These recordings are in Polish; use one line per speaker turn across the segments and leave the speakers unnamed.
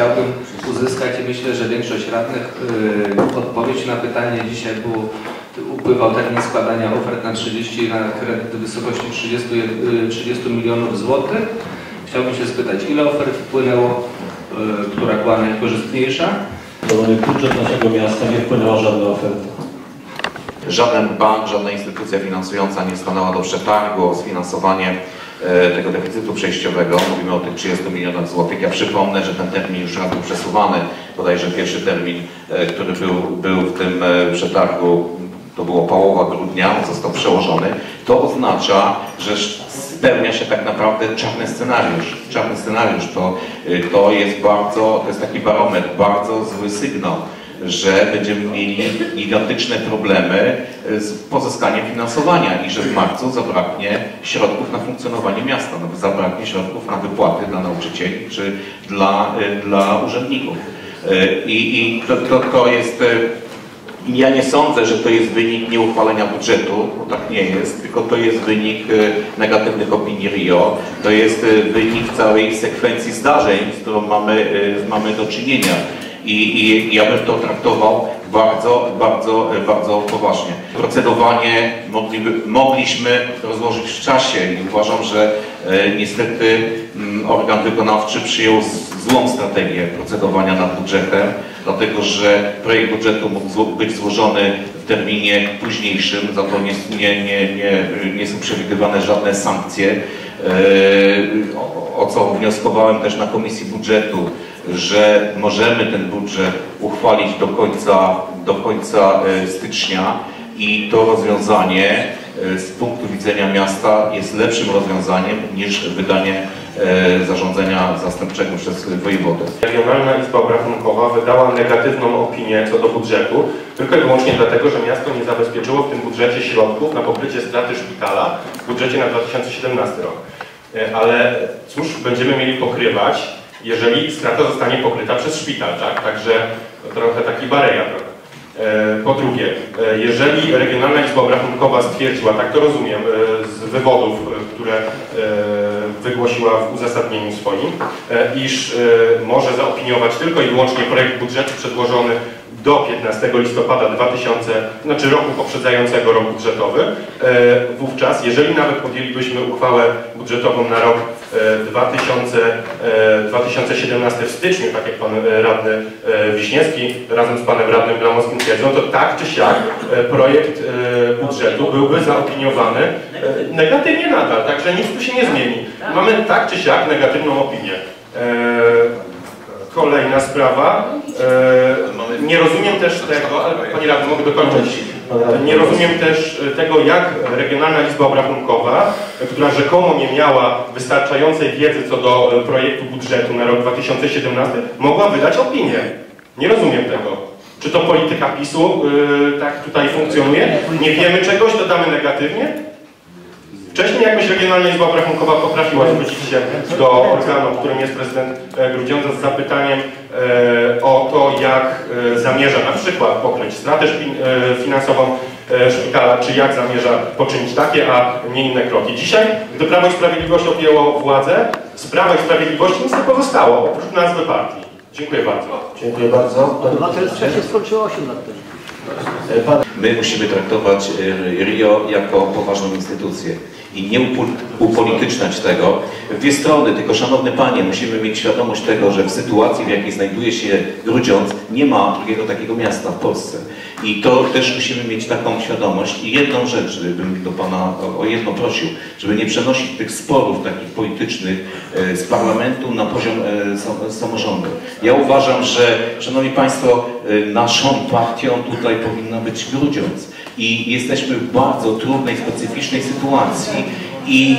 Chciałbym uzyskać i myślę, że większość radnych odpowiedź na pytanie. Dzisiaj upływał termin składania ofert na 30 na kredyt w wysokości 30 milionów złotych. Chciałbym się spytać, ile ofert wpłynęło, która była najkorzystniejsza?
Budżet naszego miasta nie wpłynęła żadna oferta.
Żaden bank, żadna instytucja finansująca nie stanęła do przetargu o sfinansowanie tego deficytu przejściowego. Mówimy o tych 30 milionach złotych. Ja przypomnę, że ten termin już raz był przesuwany. Bodajże pierwszy termin, który był w tym przetargu, to było połowa grudnia, on został przełożony. To oznacza, że spełnia się tak naprawdę czarny scenariusz. Czarny scenariusz to jest taki barometr, bardzo zły sygnał, że będziemy mieli gigantyczne problemy z pozyskaniem finansowania i że w marcu zabraknie środków na funkcjonowanie miasta, zabraknie środków na wypłaty dla nauczycieli czy dla urzędników. I to jest... Ja nie sądzę, że to jest wynik nieuchwalenia budżetu, bo tak nie jest, tylko to jest wynik negatywnych opinii RIO, to jest wynik całej sekwencji zdarzeń, z którą mamy do czynienia. I ja bym to traktował bardzo poważnie. Procedowanie mogliśmy rozłożyć w czasie i uważam, że niestety organ wykonawczy przyjął złą strategię procedowania nad budżetem, dlatego że projekt budżetu mógł być złożony w terminie późniejszym, za to nie są przewidywane żadne sankcje, o co wnioskowałem też na Komisji Budżetu, że możemy ten budżet uchwalić do końca stycznia i to rozwiązanie z punktu widzenia miasta jest lepszym rozwiązaniem niż wydanie zarządzenia zastępczego przez wojewodę.
Regionalna Izba Obrachunkowa wydała negatywną opinię co do budżetu, tylko i wyłącznie dlatego, że miasto nie zabezpieczyło w tym budżecie środków na pokrycie straty szpitala w budżecie na 2017 rok. Ale cóż będziemy mieli pokrywać, jeżeli strata zostanie pokryta przez szpital, tak? Także trochę taki bareja. Po drugie, jeżeli Regionalna Izba Obrachunkowa stwierdziła, tak to rozumiem z wywodów, które wygłosiła w uzasadnieniu swoim, iż może zaopiniować tylko i wyłącznie projekt budżetu przedłożony do 15 listopada roku poprzedzającego rok budżetowy, wówczas, jeżeli nawet podjęlibyśmy uchwałę budżetową na rok 2017 w styczniu, tak jak pan radny Wiśniewski razem z panem radnym Blamowskim twierdzą, to tak czy siak projekt budżetu byłby zaopiniowany negatywnie nadal, także nic tu się nie zmieni. Mamy tak czy siak negatywną opinię. Kolejna sprawa. Nie rozumiem też tego, ale Pani Radny, mogę dokończyć. Nie rozumiem też tego, jak Regionalna Izba Obrachunkowa, która rzekomo nie miała wystarczającej wiedzy co do projektu budżetu na rok 2017, mogła wydać opinię. Nie rozumiem tego. Czy to polityka PiS-u tak tutaj funkcjonuje? Nie wiemy czegoś, dodamy negatywnie? Wcześniej jakoś Regionalna Izba Obrachunkowa potrafiła zwrócić się do organu, którym jest prezydent Grudziądza z zapytaniem o to, jak zamierza na przykład pokryć stratę finansową szpitala, czy jak zamierza poczynić takie, a nie inne kroki. Dzisiaj, gdy Prawo i Sprawiedliwość objęło władzę, z Prawa i Sprawiedliwości nic nie pozostało, oprócz nazwy partii. Dziękuję bardzo.
Dziękuję bardzo.
Się skończyło 8 lat temu.
My musimy traktować RIO jako poważną instytucję i nie upolityczniać tego w dwie strony, tylko szanowny panie, musimy mieć świadomość tego, że w sytuacji, w jakiej znajduje się Grudziądz, nie ma drugiego takiego miasta w Polsce. I to też musimy mieć taką świadomość. I jedną rzecz, bym do pana o jedno prosił, żeby nie przenosić tych sporów takich politycznych z parlamentu na poziom samorządu. Ja uważam, że, szanowni państwo, naszą partią tutaj powinna być Grudziądz. I jesteśmy w bardzo trudnej, specyficznej sytuacji i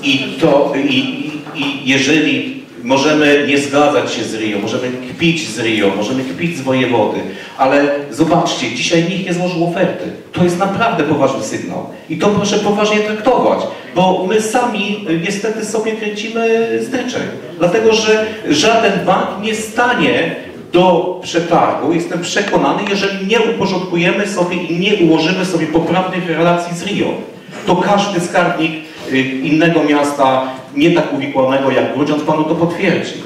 jeżeli możemy nie zgadzać się z RIO, możemy kpić z RIO, możemy kpić z wojewody, ale zobaczcie, dzisiaj nikt nie złożył oferty. To jest naprawdę poważny sygnał. I to proszę poważnie traktować, bo my sami niestety sobie kręcimy styczek. Dlatego, że żaden bank nie stanie do przetargu, jestem przekonany, jeżeli nie uporządkujemy sobie i nie ułożymy sobie poprawnych relacji z RIO. To każdy skarbnik innego miasta, nie tak uwikłanego jak Grudziądz, panu to potwierdzi.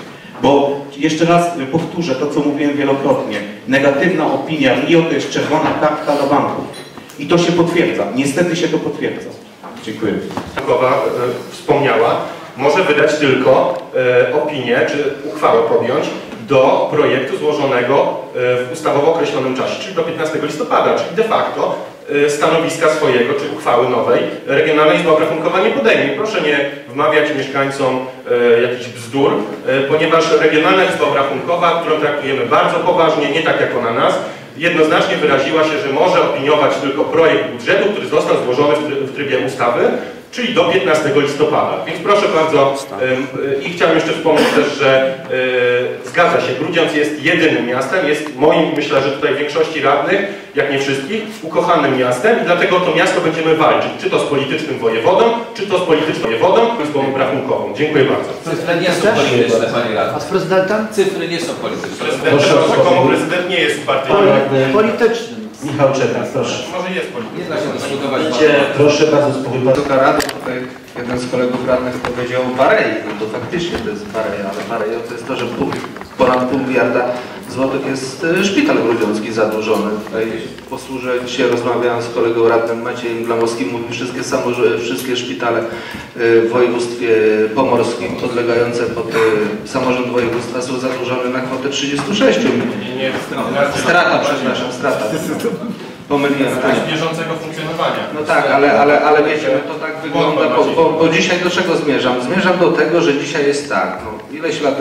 Bo jeszcze raz powtórzę to, co mówiłem wielokrotnie. Negatywna opinia RIO to jest czerwona kartka dla banków. I to się potwierdza. Niestety się to potwierdza. Dziękuję.
Bankowa wspomniała, może wydać tylko opinię, czy uchwałę podjąć do projektu złożonego w ustawowo określonym czasie, czyli do 15 listopada, czyli de facto stanowiska swojego, czy uchwały nowej Regionalna Izba Obrachunkowa nie podejmie. Proszę nie wmawiać mieszkańcom jakichś bzdur, ponieważ Regionalna Izba Obrachunkowa, którą traktujemy bardzo poważnie, nie tak jak ona nas, jednoznacznie wyraziła się, że może opiniować tylko projekt budżetu, który został złożony w trybie ustawy, czyli do 15 listopada. Więc proszę bardzo, i chciałem jeszcze wspomnieć też, że zgadza się, Grudziądz jest jedynym miastem, jest moim, myślę, że tutaj większości radnych, jak nie wszystkich, ukochanym miastem i dlatego to miasto będziemy walczyć, czy to z politycznym wojewodą, czy to z polityczną wojewodą, Izbą Obrachunkową. Dziękuję bardzo.
Cyfry nie są polityczne, Panie Radny.
A z prezydentem?
Cyfry nie są polityczne.
Rzekomo prezydent nie jest partyjny.
Politycznym.
Michał Czernak, proszę.
Może jest polityczny.
Nie da się dyskutować.
Proszę bardzo, spokojnie.
Wysoka Rada, tutaj jeden z kolegów radnych powiedział Barei, no to faktycznie to jest Barei, ale Barei to jest to, że ponad pół miliarda złotych jest szpital grudziącki zadłużony. Tutaj posłużę, dzisiaj rozmawiałem z kolegą radnym Maciejem Blamowskim, mówi wszystkie szpitale w województwie pomorskim podlegające pod samorząd województwa są zadłużone na kwotę 36 milionów. Strata, przepraszam, strata. Pomyliłem.
Z bieżącego funkcjonowania.
No tak, ale wiecie, no to tak wygląda, bo dzisiaj do czego zmierzam? Zmierzam do tego, że dzisiaj jest tak, no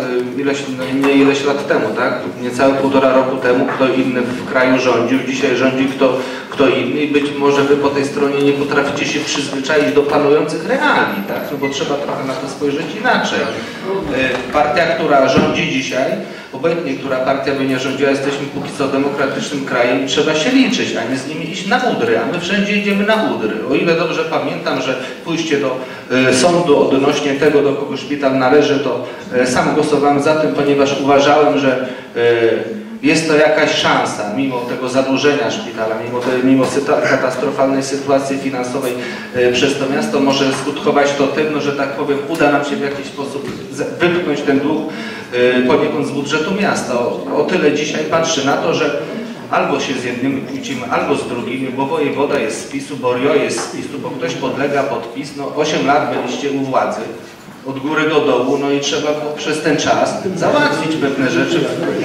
ileś lat temu, tak? Niecałe 1,5 roku temu kto inny w kraju rządził, dzisiaj rządzi kto inny i być może wy po tej stronie nie potraficie się przyzwyczaić do panujących realiów, tak? No bo trzeba trochę na to spojrzeć inaczej. Partia, która rządzi dzisiaj, obojętnie, która partia by nie rządziła, jesteśmy póki co demokratycznym krajem i trzeba się liczyć, a nie z nimi iść na udry, a my wszędzie idziemy na udry. O ile dobrze pamiętam, że pójście do sądu odnośnie tego, do kogo szpital należy, to sam głosowałem za tym, ponieważ uważałem, że jest to jakaś szansa, mimo tego zadłużenia szpitala, mimo katastrofalnej sytuacji finansowej przez to miasto, może skutkować to tym, no, że tak powiem, uda nam się w jakiś sposób wypchnąć ten dług poniekąd z budżetu miasta. O tyle dzisiaj patrzy na to, że albo się z jednymi kłócimy, albo z drugimi, bo wojewoda jest z PiS-u, bo RIO jest z PiS-u, bo ktoś podlega pod PiS. No 8 lat byliście u władzy, od góry do dołu, no i trzeba przez ten czas załatwić pewne rzeczy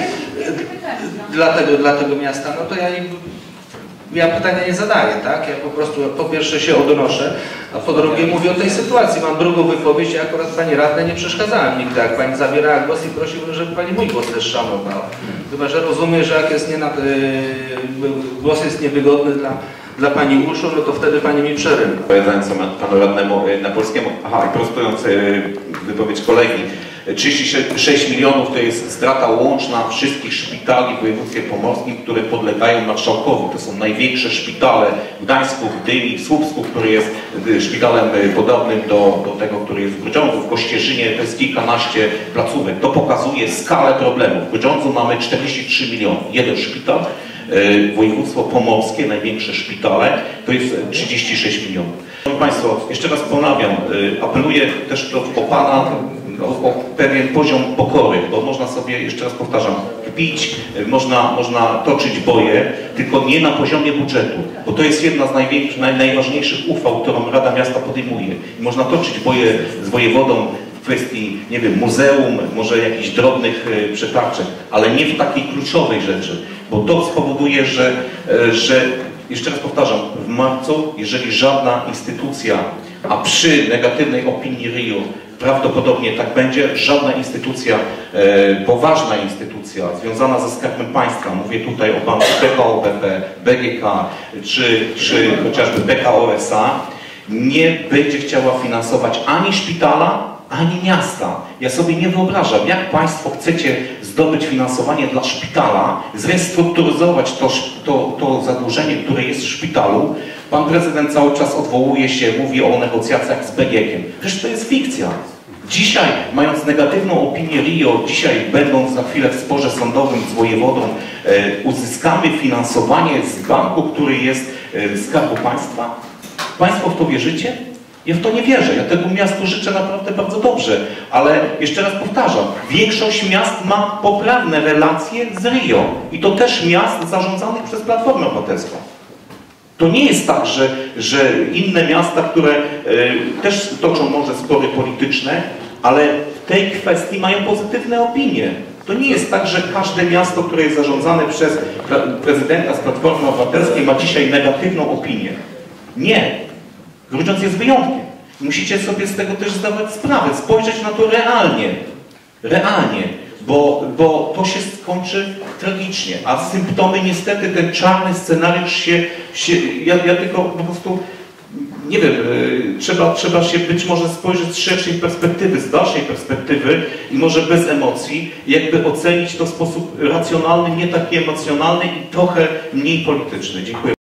dla tego miasta. No to ja pytania nie zadaję, tak? Ja po prostu po pierwsze się odnoszę, a po drugie mówię o tej sytuacji. Mam drugą wypowiedź, ja akurat Pani radnej nie przeszkadzałem nigdy, jak Pani zabierała głos i prosiłbym, żeby Pani mój głos też szanowała. Chyba że rozumiem, że jak jest głos jest niewygodny dla Pani uszu, no to wtedy Pani mi przerywa.
Odpowiadając Panu radnemu na polskiemu, i prostując wypowiedź kolegi, 36 milionów to jest strata łączna wszystkich szpitali w województwie pomorskim, które podlegają marszałkowi. To są największe szpitale w Gdańsku, w Gdyni, w Słupsku, który jest szpitalem podobnym do tego, który jest w Grudziądzu, w Kościerzynie. To jest kilkanaście placówek. To pokazuje skalę problemu. W Grudziądzu mamy 43 miliony. Jeden szpital. Województwo pomorskie, największe szpitale, to jest 36 milionów. Szanowni Państwo, jeszcze raz ponawiam, apeluję też o Pana, o pewien poziom pokory, bo można sobie, jeszcze raz powtarzam, kpić, można toczyć boje, tylko nie na poziomie budżetu, bo to jest jedna z najważniejszych uchwał, którą Rada Miasta podejmuje. I można toczyć boje z wojewodą w kwestii, nie wiem, muzeum, może jakichś drobnych przetarczek, ale nie w takiej kluczowej rzeczy, bo to spowoduje, że jeszcze raz powtarzam, w marcu, jeżeli żadna instytucja, a przy negatywnej opinii RIO prawdopodobnie tak będzie, żadna instytucja, poważna instytucja związana ze Skarbem Państwa, mówię tutaj o banku PKO BP, BGK czy chociażby PKO SA, nie będzie chciała finansować ani szpitala, ani miasta. Ja sobie nie wyobrażam, jak Państwo chcecie zdobyć finansowanie dla szpitala, zrestrukturyzować to zadłużenie, które jest w szpitalu. Pan prezydent cały czas odwołuje się, mówi o negocjacjach z BGK-iem. Przecież to jest fikcja. Dzisiaj, mając negatywną opinię RIO, dzisiaj będąc za chwilę w sporze sądowym z wojewodą, uzyskamy finansowanie z banku, który jest Skarbu Państwa. Państwo w to wierzycie?
Ja w to nie wierzę. Ja temu miastu życzę naprawdę bardzo dobrze. Ale jeszcze raz powtarzam, większość miast ma poprawne relacje z Rio. I to też miast zarządzanych przez Platformę Obywatelską. To nie jest tak, że inne miasta, które też toczą może spory polityczne, ale w tej kwestii mają pozytywne opinie. To nie jest tak, że każde miasto, które jest zarządzane przez prezydenta z Platformy Obywatelskiej ma dzisiaj negatywną opinię. Nie. Grudziądz jest wyjątkiem. Musicie sobie z tego też zdawać sprawę, spojrzeć na to realnie. Realnie. Bo to się skończy tragicznie. A symptomy niestety, ten czarny scenariusz ja tylko po prostu nie wiem, trzeba się być może spojrzeć z szerszej perspektywy, z dalszej perspektywy i może bez emocji, jakby ocenić to w sposób racjonalny, nie taki emocjonalny i trochę mniej polityczny. Dziękuję.